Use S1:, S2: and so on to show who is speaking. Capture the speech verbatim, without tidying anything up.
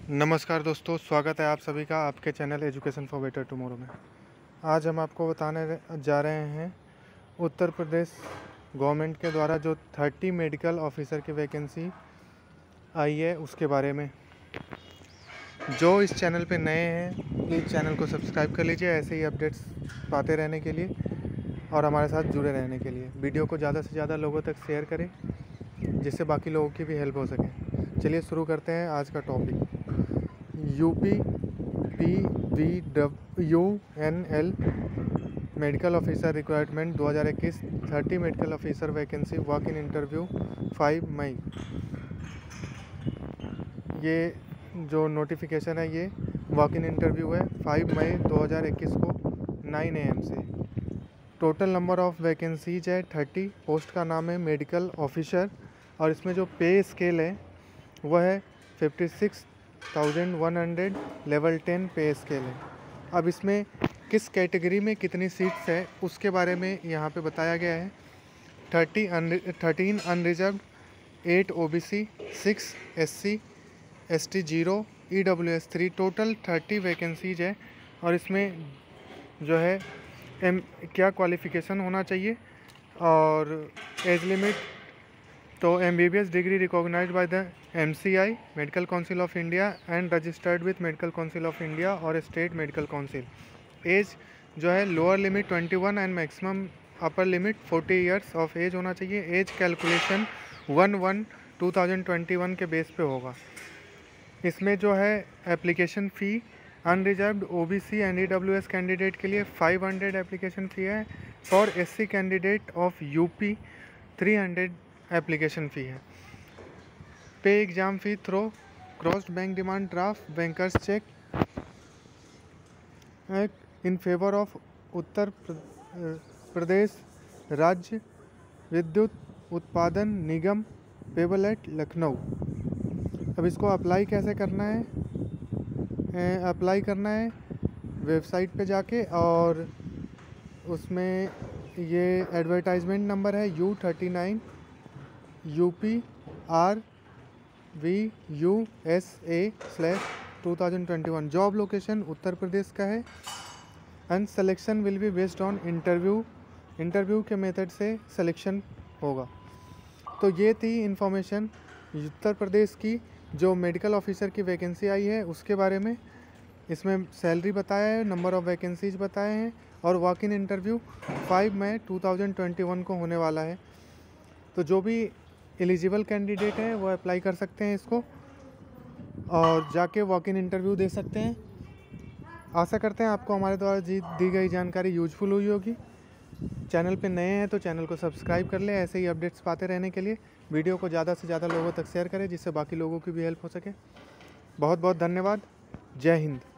S1: नमस्कार दोस्तों, स्वागत है आप सभी का आपके channel education for better tomorrow में। आज हम आपको बताने जा रहे हैं उत्तर प्रदेश गवर्नमेंट के द्वारा जो तीस मेडिकल ऑफिसर की वैकेंसी आई है उसके बारे में। जो इस चैनल पे नए हैं प्लीज़ चैनल को सब्सक्राइब कर लीजिए ऐसे ही अपडेट्स पाते रहने के लिए और हमारे साथ जुड़े रहने के लिए। वीडियो को ज़्यादा से ज़्यादा लोगों तक शेयर करें जिससे बाकी लोगों की भी हेल्प हो सके। चलिए शुरू करते हैं आज का topic. UP P V W N L medical officer requirement दो हज़ार इक्कीस तीस medical officer vacancy walk in interview पाँच मई। ये जो नोटिफिकेशन है ये वॉक इन इंटरव्यू है पाँच मई दो हज़ार इक्कीस को नौ ए एम से। टोटल नंबर ऑफ़ वैकेंसीज है तीस। पोस्ट का नाम है मेडिकल ऑफिसर और इसमें जो पे स्केल है वह है fifty six thousand one hundred level ten pay scale है। अब इसमें किस कैटेगरी में कितनी सीट्स है उसके बारे में यहाँ पे बताया गया है। Thirty thirteen unreserved, eight O B C, six S C S T, zero E W S three. Total thirty vacancies है और इसमें जो है एम क्या क्वालिफ़िकेशन होना चाहिए और एज लिमिट तो M B B S degree recognised by the M C I medical council of India and registered with medical council of India और स्टेट मेडिकल काउंसिल। एज जो है लोअर लिमिट इक्कीस and maximum upper limit चालीस years of age होना चाहिए। Age calculation one one two thousand twenty one के base पे होगा। इसमें जो है application fee unreserved O B C and E W S candidate के लिए फाइव हंड्रेड एप्लीकेशन फ़ी है। For S C candidate of U P three hundred application fee है। Pay exam fee through crossed bank demand draft bankers cheque in favour of Uttar Pradesh Rajya Vidyut उत्पादन निगम payable eight Lucknow. अब इसको apply कैसे करना है? Apply करना है वेबसाइट पे जाके और उसमें ये एडवर्टाइजमेंट नंबर है U thirty nine U P R V U S A slash two thousand twenty one. Job location Uttar Pradesh का है and selection will be based on interview. Interview के मेथड से सिलेक्शन होगा। तो ये थी इन्फॉर्मेशन उत्तर प्रदेश की जो मेडिकल ऑफिसर की वैकेंसी आई है उसके बारे में। इसमें सैलरी बताया है, नंबर ऑफ़ वैकेंसीज बताए हैं और वॉक इन इंटरव्यू पाँच मई टू थाउजेंड ट्वेंटी वन को होने वाला है। तो जो भी एलिजिबल कैंडिडेट हैं वो अप्लाई कर सकते हैं इसको और जाके वॉक इन इंटरव्यू दे सकते हैं। आशा करते हैं आपको हमारे द्वारा दी गई जानकारी यूजफुल हुई होगी। चैनल पे नए हैं तो चैनल को सब्सक्राइब कर लें ऐसे ही अपडेट्स पाते रहने के लिए। वीडियो को ज़्यादा से ज़्यादा लोगों तक शेयर करें जिससे बाकी लोगों की भी हेल्प हो सके। बहुत बहुत धन्यवाद। जय हिंद।